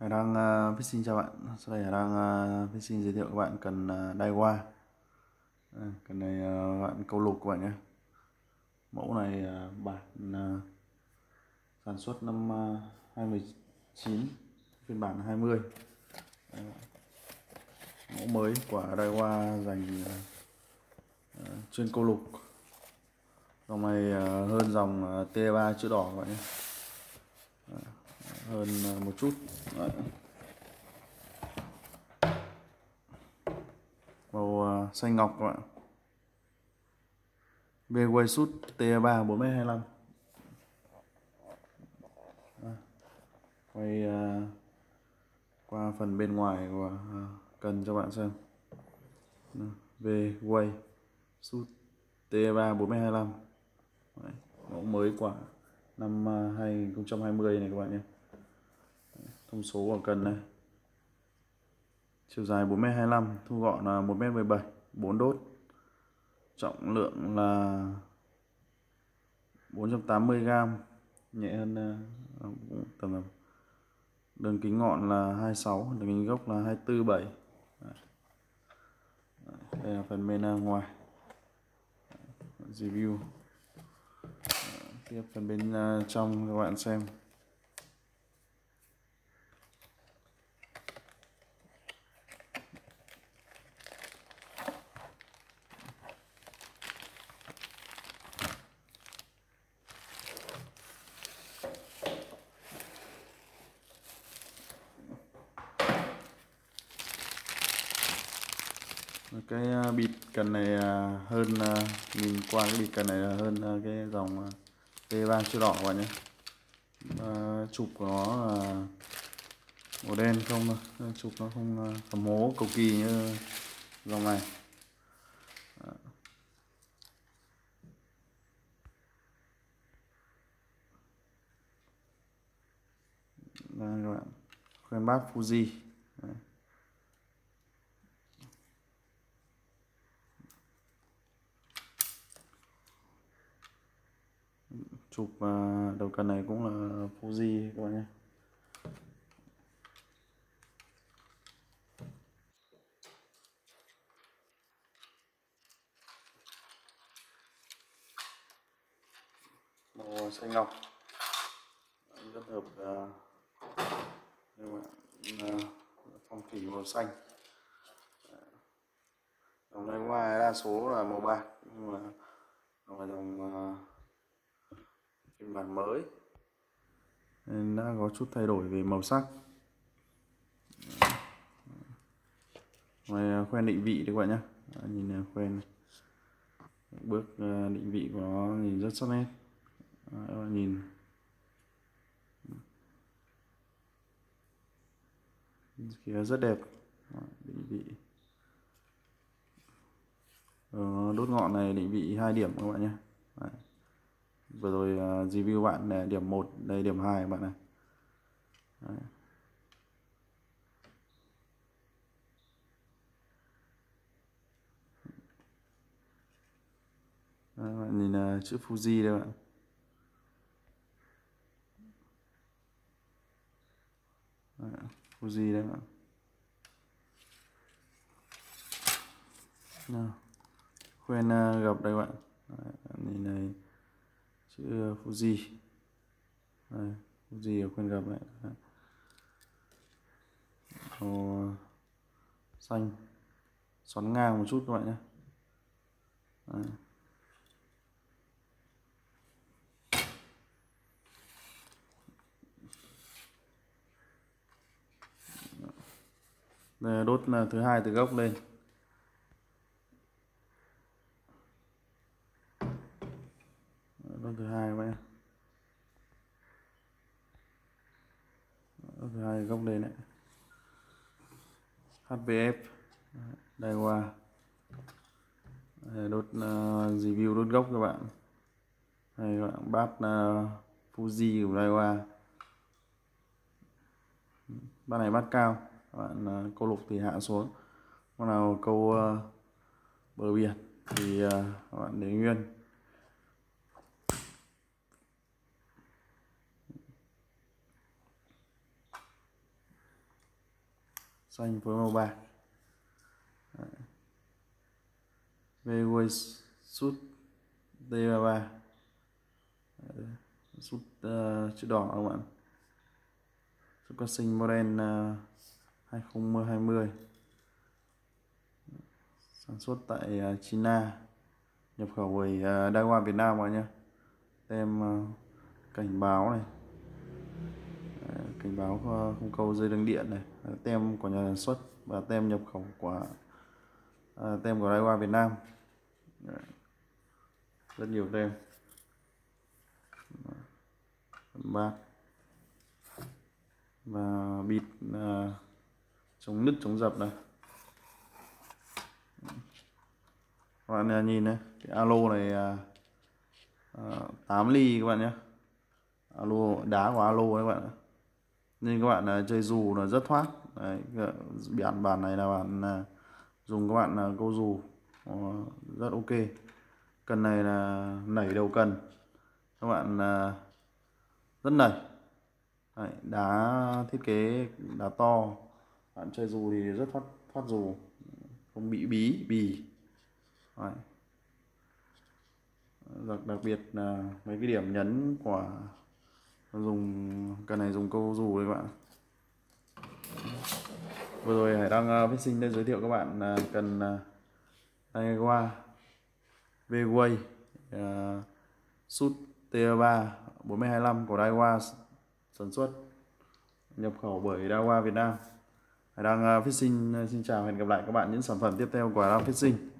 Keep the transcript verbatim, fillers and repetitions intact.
Hải đang uh, Fishing chào bạn. Sau đây Hải đang uh, Fishing giới thiệu các bạn cần uh, Daiwa. À, cần này uh, bạn câu lục các bạn nhé. Mẫu này uh, bản uh, sản xuất năm uh, hai không một chín, phiên bản hai mươi. Đấy, mẫu mới của Daiwa dành uh, uh, chuyên câu lục. Dòng này uh, hơn dòng uh, T ba chữ đỏ các bạn nhé. Đấy, hơn uh, một chút. Đấy. Màu uh, xanh ngọc các bạn. Bway Sút T ba bốn mét hai mươi lăm. Quay uh, qua phần bên ngoài của uh, cần cho bạn xem. Bway Sút T ba bốn mét hai mươi lăm. Đấy, mẫu mới của năm uh, hai không hai không này các bạn nhé. Thông số của cần này. Chiều dài bốn mét hai mươi lăm, thu gọn là một mét mười bảy, bốn đốt. Trọng lượng là bốn trăm tám mươi gam, nhẹ hơn uh, tầm đường kính ngọn là hai mươi sáu, đường kính gốc là hai mươi tư bảy. Đây là phần bên ngoài review. Tiếp phần bên trong các bạn xem. Cái bịt cần này hơn, nhìn qua cái bịt cần này là hơn cái dòng T ba chữ đỏ các bạn nhé. À, chụp của nó là màu đen không thôi, chụp nó không thấm hố cầu kỳ như dòng này. À. Đây các bạn, khoen bát Fuji. Đấy. Chụp uh, đầu cần này cũng là Fuji các bạn nhé. Màu xanh ngọc rất hợp uh, uh, phong thủy màu xanh. Dòng này ngoài đa số là màu bạc, nhưng mà dòng là dòng uh, phiên bản mới nên đã có chút thay đổi về màu sắc. Ngoài khoen định vị đấy các bạn nhé. Đó, nhìn khoen bước định vị của nó nhìn rất sắc nét. Đó, các bạn nhìn kia rất đẹp. Đó, định vị. Ờ, đốt ngọn này định vị hai điểm các bạn nhé. Đấy. Vừa rồi uh, review bạn là điểm một, đây điểm hai các bạn này. Đấy. Đấy, bạn nhìn uh, chữ Fuji đây bạn. Đấy, Fuji đấy bạn. Nào. Khoen uh, gập đây bạn. Đấy, bạn nhìn này chữ uh, Fuji. Đây, Fuji ở khoen gập này. Đấy. Màu xanh xoắn ngang một chút các bạn nhé. Đấy. Đây, đốt thứ hai từ gốc lên. Đốt thứ hai các bạn nhé. Đốt thứ hai gốc lên đấy. hát pê ép Daiwa. Đốt uh, review đốt gốc các bạn. Đây các bạn, bát uh, Fuji của Daiwa. Bát này bát cao, các bạn uh, câu lục thì hạ xuống. Con nào câu uh, bờ biển thì uh, các bạn để nguyên. xanh với màu bạc. Vway sút T ba ba, sút uh, chữ đỏ các bạn. Sút phát sinh model uh, hai không hai không, sản xuất tại uh, China, nhập khẩu bởi uh, Daiwa Việt Nam mọi nhé. Tem uh, cảnh báo này, uh, cảnh báo uh, không câu dây đường điện này, uh, tem của nhà sản xuất và tem nhập khẩu của uh, tem của Daiwa Việt Nam. uh, rất nhiều tem. Bát và bịt uh, chống nứt chống dập này. Các bạn nhìn này, cái alo này uh, uh, tám ly các bạn nhé. Alo đá của alo đấy các bạn, nên các bạn uh, chơi dù là rất thoát. Đấy, bản bản này là bản uh, dùng các bạn uh, câu dù uh, rất ok. Cần này là nảy đầu cần, các bạn uh, rất nảy. Đấy, đá thiết kế đá to, bạn chơi dù thì rất thoát thoát dù, không bị bí bì. Đấy. Đặc, đặc biệt là mấy cái điểm nhấn của dùng cần này dùng câu dù đấy các bạn. Vừa rồi Hải Đăng Fishing đã giới thiệu các bạn cần Daiwa Vway uh, sút T ba bốn hai lăm của Daiwa, sản xuất nhập khẩu bởi Daiwa Việt Nam. Hải Đăng Fishing xin chào, hẹn gặp lại các bạn những sản phẩm tiếp theo của Hải Đăng Fishing.